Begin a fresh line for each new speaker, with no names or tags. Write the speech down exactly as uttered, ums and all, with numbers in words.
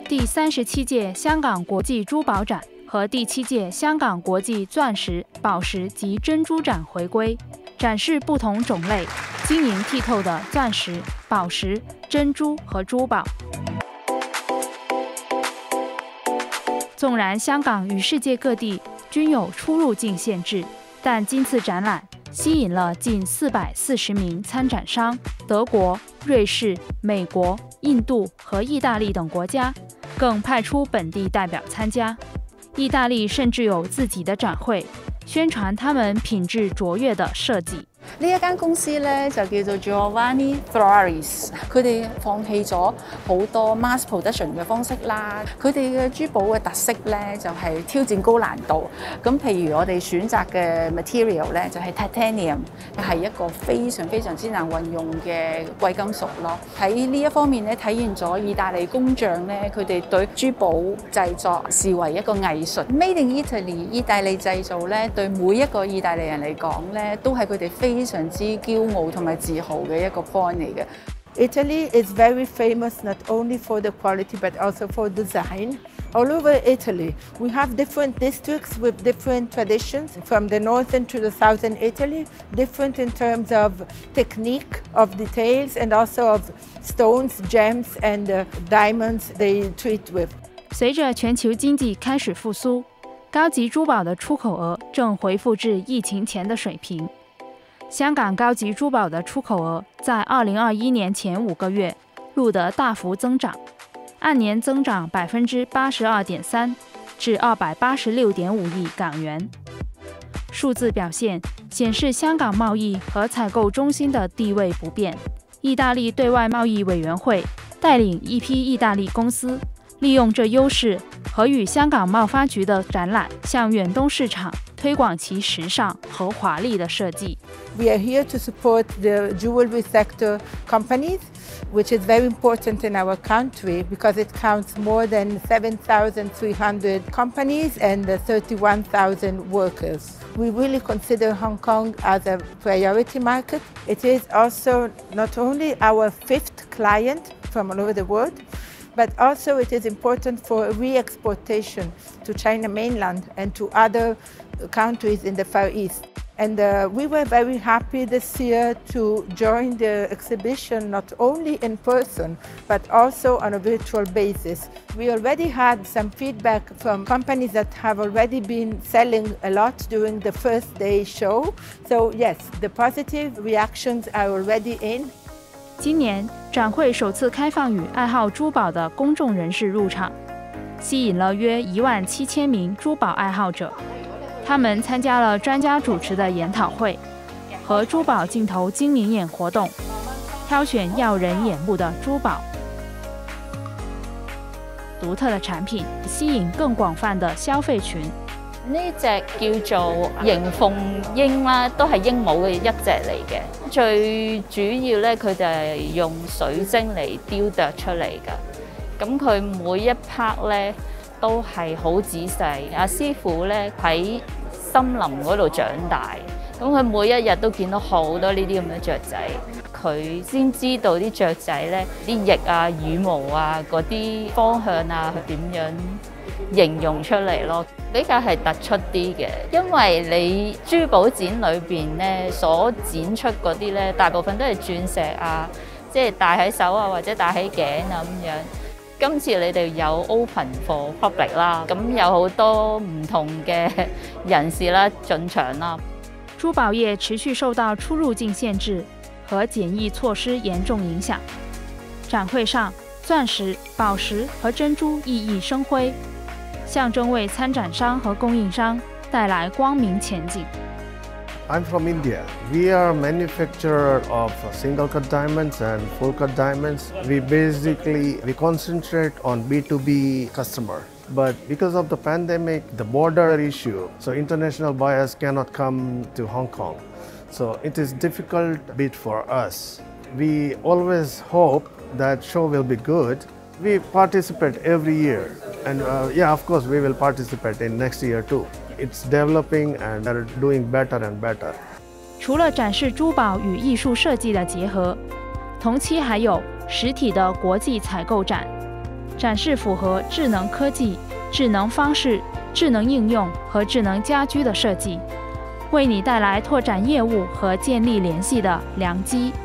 第三十七届香港国际珠宝展和第七届香港国际钻石、宝石及珍珠展回归，展示不同种类、晶莹剔透的钻石、宝石、珍珠和珠宝。纵然香港与世界各地均有出入境限制，但今次展览吸引了近四百四十名参展商，德国、瑞士、美国、印度和意大利等国家，更派出本地代表参加。意大利甚至有自己的展会，宣传他们品质卓越的设计。
呢一間公司咧就叫做 Giovanni Ferraris， 佢哋放棄咗好多 mass production 嘅方式啦。佢哋嘅珠寶嘅特色咧就係挑戰高難度。咁譬如我哋選擇嘅 material 咧就係 titanium， 係一個非常非常之難運用嘅貴金屬咯。喺呢一方面咧體現咗意大利工匠咧佢哋對珠寶製作視為一個藝術。Made in Italy， 意大利製造咧對每一個意大利人嚟講咧都係佢哋非非常之驕傲同埋自豪嘅一個 point 嚟嘅。
Italy is very famous not only for the quality but also for design. All over Italy, we have different districts with different traditions, from the northern to the southern Italy, different in terms of technique, of details, and also of stones, gems, and uh, diamonds they treat with.
随着全球经济开始复苏，高级珠宝的出口额正恢复至疫情前的水平。香港高级珠宝的出口额在二零二一年前五个月录得大幅增长，按年增长百分之八十二点三，至二百八十六点五亿港元。数字表现显示香港贸易和采购中心的地位不变。意大利对外贸易委员会带领一批意大利公司，利用这优势和与香港贸发局的展览，向远东市场推广其时尚和华丽的设计。
We are here to support the jewelry sector companies, which is very important in our country because it counts more than seven thousand three hundred companies and thirty-one thousand workers. We really consider Hong Kong as a priority market. It is also not only our fifth client from all over the world, but also it is important for re-exportation to China mainland and to other countries in the Far East. And uh, we were very happy this year to join the exhibition not only in person, but also on a virtual basis. We already had some feedback from companies that have already been selling a lot during the first day show. So yes, the positive reactions are already in.
今年展会首次开放予爱好珠宝的公众人士入场，吸引了约一万七千名珠宝爱好者。他们参加了专家主持的研讨会和珠宝镜头精明眼活动，挑选耀人眼目的珠宝。独特的产品吸引更广泛的消费群。
呢隻叫做迎鳳鷹啦，都係鸚鵡嘅一隻嚟嘅。最主要咧，佢就係用水晶嚟雕琢出嚟㗎。咁佢每一 part 咧都係好仔細。阿師傅咧喺森林嗰度長大，咁佢每一日都見到好多呢啲咁嘅雀仔，佢先知道啲雀仔咧啲翼啊、羽毛啊嗰啲方向啊，佢點樣形容出嚟咯，比較係突出啲嘅。因為你珠寶展裏邊咧所展出嗰啲咧，大部分都係鑽石啊，即係戴喺手啊或者戴喺頸啊咁樣。今次你哋有 open for public 啦，咁有好多唔同嘅人士啦進場啦。
珠寶業持續受到出入境限制和檢疫措施嚴重影響。展會上，鑽石、寶石和珍珠熠熠生輝，象徵為參展商和供應商帶來光明前景。
I'm from India. We are a manufacturer of single cut diamonds and full cut diamonds. We basically we concentrate on B two B customer. But because of the pandemic, the border issue, so international buyers cannot come to Hong Kong. So it is difficult bit for us. We always hope that show will be good. We participate every year. And uh, yeah, of course, we will participate in next year too. It's developing and are doing better and better.
除了展示珠宝与艺术设计的结合，同期还有实体的国际采购展， 展示符合智能科技、智能方式、智能应用和智能家居的设计，为你带来拓展业务和建立联系的良机。